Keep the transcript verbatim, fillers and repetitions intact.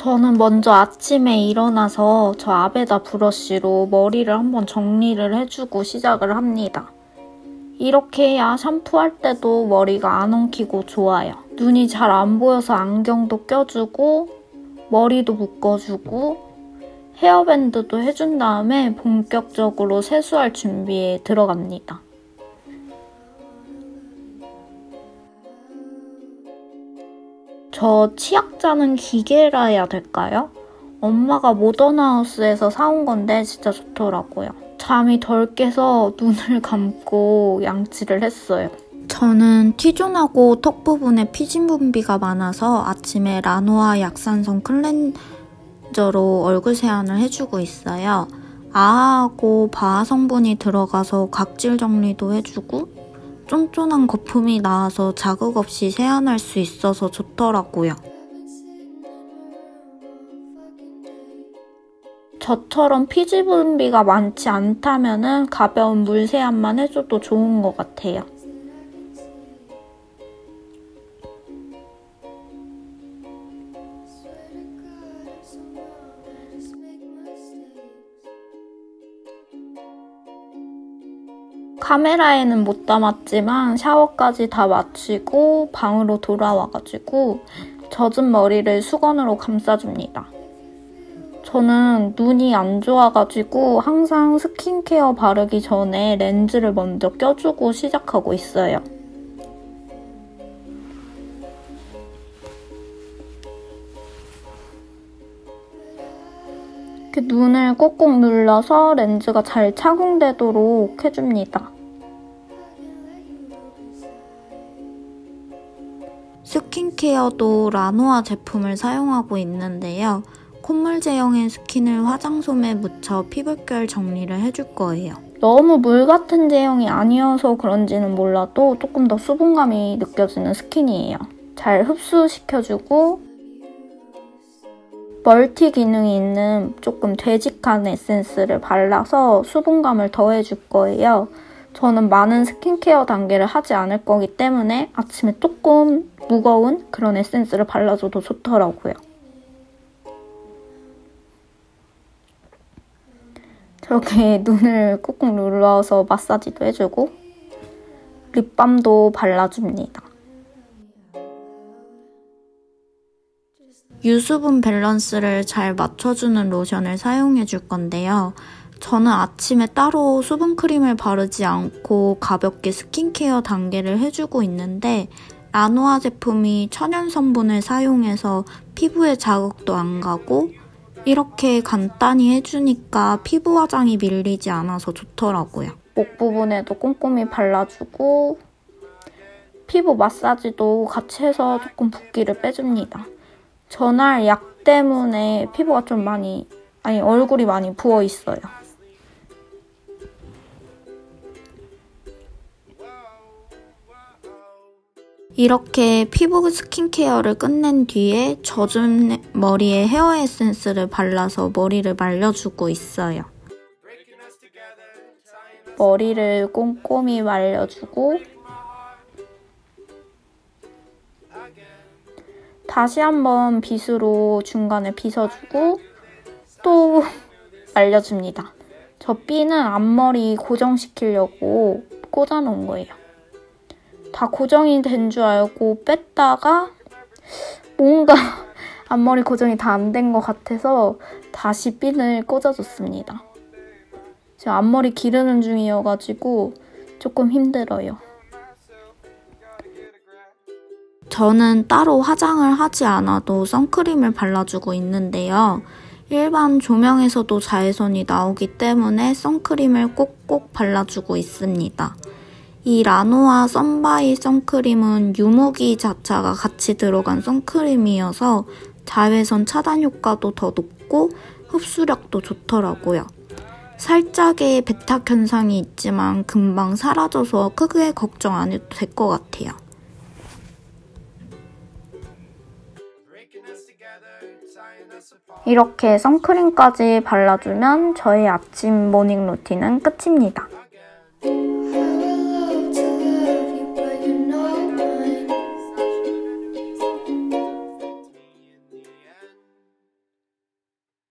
저는 먼저 아침에 일어나서 저 아베다 브러쉬로 머리를 한번 정리를 해주고 시작을 합니다. 이렇게 해야 샴푸할 때도 머리가 안 엉키고 좋아요. 눈이 잘 안 보여서 안경도 껴주고 머리도 묶어주고 헤어밴드도 해준 다음에 본격적으로 세수할 준비에 들어갑니다. 저 치약 짜는 기계라 해야 될까요? 엄마가 모던하우스에서 사온 건데 진짜 좋더라고요. 잠이 덜 깨서 눈을 감고 양치를 했어요. 저는 T존하고 턱 부분에 피지 분비가 많아서 아침에 라노아 약산성 클렌저로 얼굴 세안을 해주고 있어요. 아하하고 바하 성분이 들어가서 각질 정리도 해주고 쫀쫀한 거품이 나와서 자극 없이 세안할 수 있어서 좋더라고요. 저처럼 피지 분비가 많지 않다면 가벼운 물 세안만 해줘도 좋은 것 같아요. 카메라에는 못 담았지만 샤워까지 다 마치고 방으로 돌아와가지고 젖은 머리를 수건으로 감싸줍니다. 저는 눈이 안 좋아가지고 항상 스킨케어 바르기 전에 렌즈를 먼저 껴주고 시작하고 있어요. 이렇게 눈을 꼭꼭 눌러서 렌즈가 잘 착용되도록 해줍니다. 스킨케어도 라노아 제품을 사용하고 있는데요. 콧물 제형의 스킨을 화장솜에 묻혀 피부결 정리를 해줄 거예요. 너무 물 같은 제형이 아니어서 그런지는 몰라도 조금 더 수분감이 느껴지는 스킨이에요. 잘 흡수시켜주고 멀티 기능이 있는 조금 되직한 에센스를 발라서 수분감을 더해줄 거예요. 저는 많은 스킨케어 단계를 하지 않을 거기 때문에 아침에 조금 무거운 그런 에센스를 발라줘도 좋더라고요. 저렇게 눈을 꾹꾹 눌러서 마사지도 해주고 립밤도 발라줍니다. 유수분 밸런스를 잘 맞춰주는 로션을 사용해줄 건데요. 저는 아침에 따로 수분크림을 바르지 않고 가볍게 스킨케어 단계를 해주고 있는데 라노아 제품이 천연 성분을 사용해서 피부에 자극도 안 가고 이렇게 간단히 해주니까 피부 화장이 밀리지 않아서 좋더라고요. 목 부분에도 꼼꼼히 발라주고 피부 마사지도 같이 해서 조금 붓기를 빼줍니다. 전날 약 때문에 피부가 좀 많이, 아니 얼굴이 많이 부어있어요. 이렇게 피부 스킨케어를 끝낸 뒤에 젖은 머리에 헤어 에센스를 발라서 머리를 말려주고 있어요. 머리를 꼼꼼히 말려주고 다시 한번 빗으로 중간에 빗어주고 또 말려줍니다. 저 핀은 앞머리 고정시키려고 꽂아놓은 거예요. 다 고정이 된 줄 알고 뺐다가 뭔가 앞머리 고정이 다 안 된 것 같아서 다시 핀을 꽂아줬습니다. 지금 앞머리 기르는 중이어가지고 조금 힘들어요. 저는 따로 화장을 하지 않아도 선크림을 발라주고 있는데요. 일반 조명에서도 자외선이 나오기 때문에 선크림을 꼭꼭 발라주고 있습니다. 이 라노아 선바이 선크림은 유무기 자차가 같이 들어간 선크림이어서 자외선 차단 효과도 더 높고 흡수력도 좋더라고요. 살짝의 백탁 현상이 있지만 금방 사라져서 크게 걱정 안 해도 될 것 같아요. 이렇게 선크림까지 발라주면 저의 아침 모닝 루틴은 끝입니다.